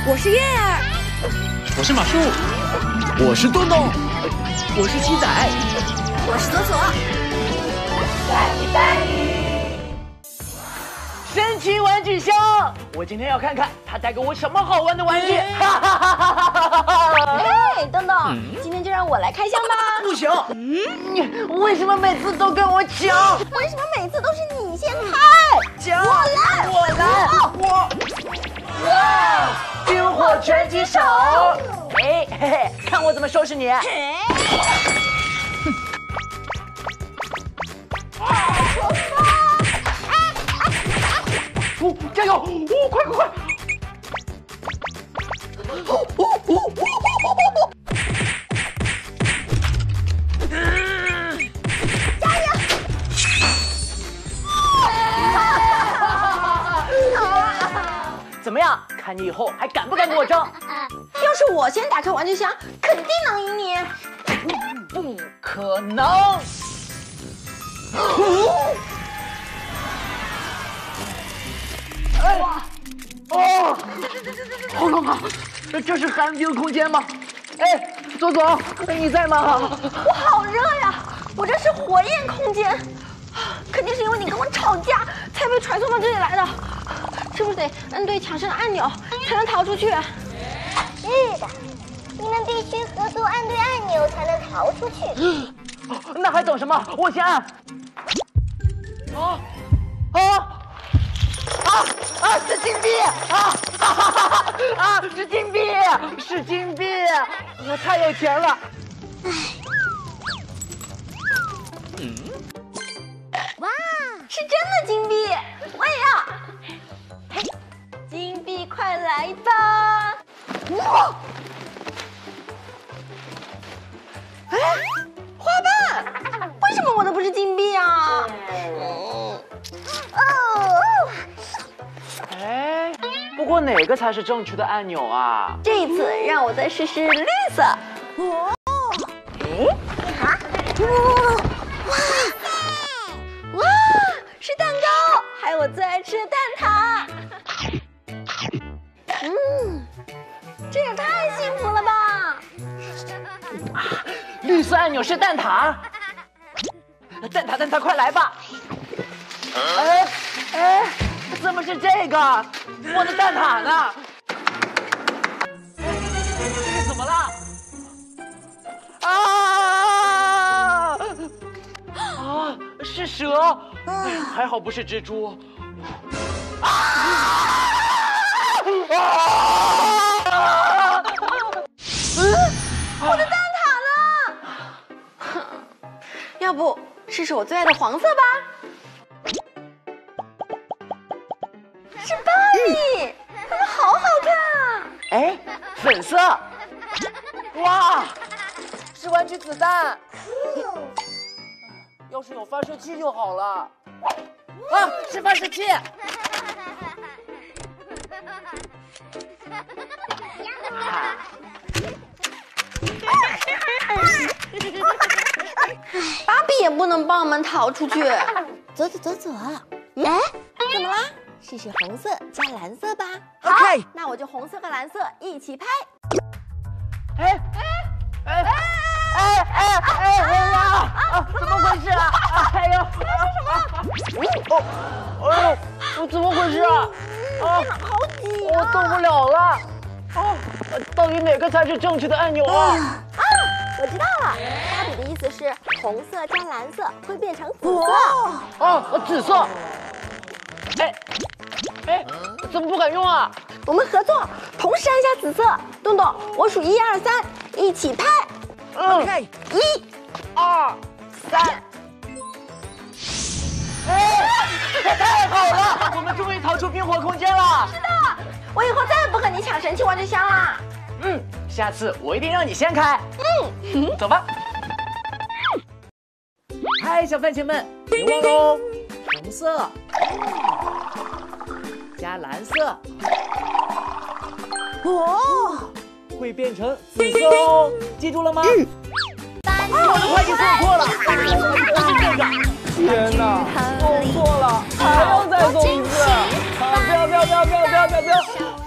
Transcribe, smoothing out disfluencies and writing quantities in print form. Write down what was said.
我是月儿， 我是马术， 我是洞洞，我是七仔， 我是左左。 神奇玩具箱，我今天要看看他带给我什么好玩的玩具。哈哈哈哈哈哈！ 哎，东东，今天就让我来开箱吧。 不行，为什么每次都跟我抢？ 为什么每次都是你先开？ 抢！ 我来， 我来，哇！冰火拳击手！哎，嘿嘿，看我怎么收拾你！哦，加油！哦，快！ 加油！ 怎么样？看你以后还敢不敢跟我争？ 要是我先打开玩具箱，肯定能赢你。 不可能！哎，哦，好冷啊！这是寒冰空间吗？哎，左左，你在吗？ 我好热呀！我这是火焰空间，肯定是因为你跟我吵架才被传送到这里来的。是不是得按对墙上的按钮才能逃出去？ 是的，你们必须合作按对按钮才能逃出去。 那还等什么？我先按。是金币！是金币！是金币！我太有钱了！ 哇，是真的金币！我也要！嘿，金币快来吧！哇！哎，花瓣，为什么我的不是金币啊？ 哎，不过哪个才是正确的按钮啊？ 这一次让我再试试绿色。哦，哇，是蛋糕，还有我最爱吃的蛋挞。这也太幸福了吧！ 绿色按钮是蛋挞，蛋挞，快来吧！哎，怎么是这个？我的蛋挞呢？这是怎么了？是蛇！还好不是蜘蛛。 我的蛋挞呢？要不试试我最爱的黄色吧？是芭比，它们好好看啊！ 哎，粉色！哇，是玩具子弹！要是有发射器就好了。是发射器！ 芭比也不能帮我们逃出去。 左。哎，怎么啦？试试红色加蓝色吧。 好，那我就红色和蓝色一起拍。 怎么回事啊？哎呦，我怎么回事啊？ 好挤我动不了了。到底哪个才是正确的按钮啊？ 我知道了，芭比的意思是红色加蓝色会变成紫色。 紫色。怎么不敢用啊？ 我们合作，同时按下紫色。洞洞，我数1、2、3，一起拍。1、 2、3。太好了，我们终于逃出冰火空间了。 是的，我以后再也不和你抢神奇玩具箱啦。 下次我一定让你先开。走吧。嗨，小番茄们，别忘喽，红色加蓝色，会变成紫色哦，记住了吗？我的快递送错了，是这个。天哪，送错了，还要再送一次！不要！